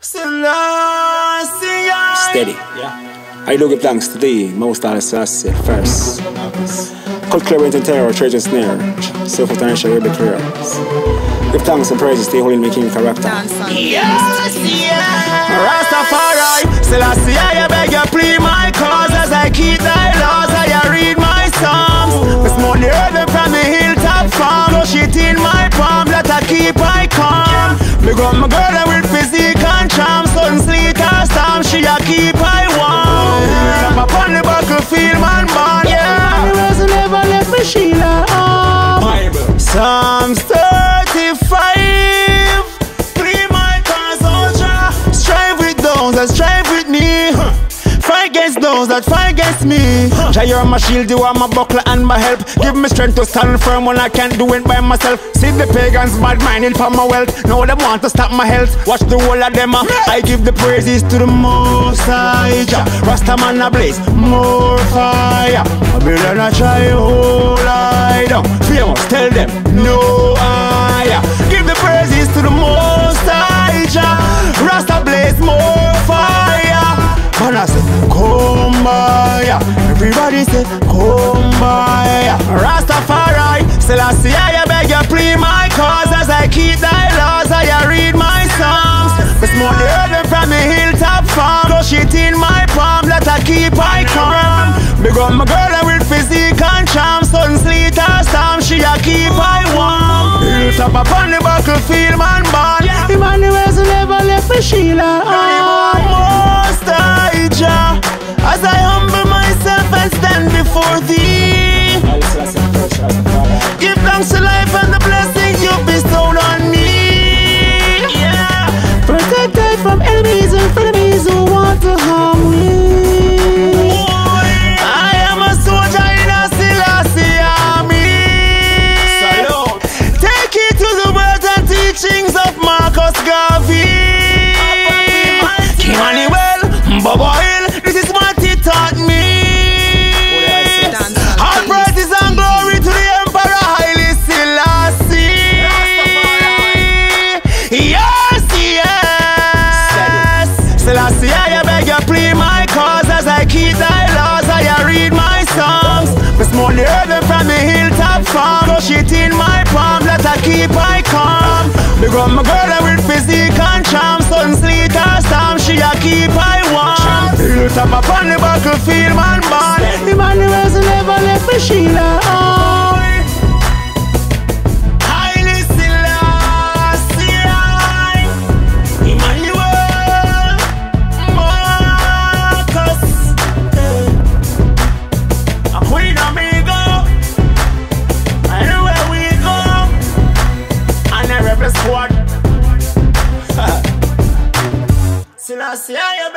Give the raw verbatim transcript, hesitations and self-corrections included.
Steady. Yeah. I do give thanks to thee, most all Selassie, first. Cut clear into terror, treasure snare. Self-potential will be clear. Give thanks and praises to the holy making character. Yes, yeah. Rastafari, Selassie, I beg you, plead my cause as I keep thy laws, I read my songs. This morning, earth from the hilltop farm, no shit in my palm, let I keep my calm. Big up my girl with physique and charm, sun, sleet or storm, she a keep I warm. Up on the battlefield, man, born, yeah. The rest never left me, Sheila. Oh. Psalms thirty-five, plead my cause, ultra. Strive with those that strive with me. Fight against those that fight against me. Jah, you're my shield, you are my buckler and my help. Give me strength to stand firm when I can't do it by myself. See the pagans bad minded for my wealth. Now they want to stop my health. Watch the whole of them. uh. I give the praises to the Most High. Jah, Rastaman a blaze more fire. Babylon a try hold I down. Famous tell them no higher. Give the praises to the Most High. Jah, Rasta blaze more fire. And I say, come by. Everybody say, come by. Rastafari, Selassie, I beg you, plead my cause as I keep thy laws, I read my songs. This morning, early from the hilltop farm, go shit in my palm, let I keep I calm. Big up my girl with physique and charm, sun, sleet or storm, she a keep I warm. Hilltop upon the battlefield, man born. Emmanuel's never left me, Sheila. Most High, Jah, as I humble myself and stand before thee, give thanks to life and the blessings you bestowed on me. Yeah. Protect I from enemies and frenemies who want to harm me. I am a soldier in a Selassie army. Salute. Take it to the words and teachings of Marcus Garvey. Emmanuel, Bobo Hill, this is what he taught me. All praises and glory to the Emperor Haile Selassie. Yes, yes. Selassie, I beg you, plead my cause as I keep thy laws, I read my songs. This morning, early from the hilltop farm, no shit in my palm, let I keep I calm. Big up my girl with physique and charm, sun, sleet or storm, she a keep I warm. Hilltop upon the battlefield, man born. Emmanuel's never left me, Sheila. Oh. Haile Selassie, Emmanuel, Marcus, a Queen Amigo, anywhere we go, and the rebel squad. Selassie, I